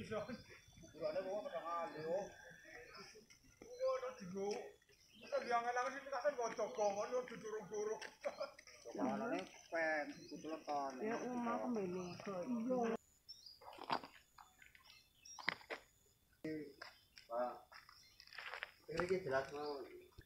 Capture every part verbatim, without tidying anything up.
Urane wong kadang alih. Ngono digo. Kita biang-biang sing kasen goco gongon yo dudurung-durung. Soalane pen kutuleton. Ya omah kembali ke. Pak. Iki jelas mau.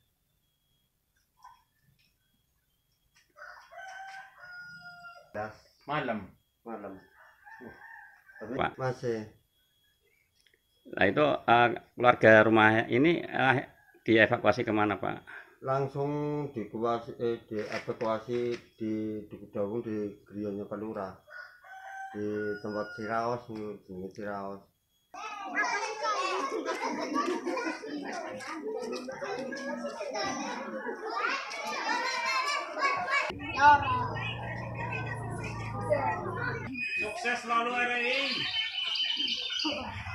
Das malam, malam. Uh, tapi Pak. Masih. Nah itu uh, keluarga rumah ini uh, dievakuasi kemana Pak? Langsung dievakuasi, eh, dievakuasi di Duku Dawung di Griyanya Palura di tempat Ciraos, di Ciraos. Sukses selalu R I.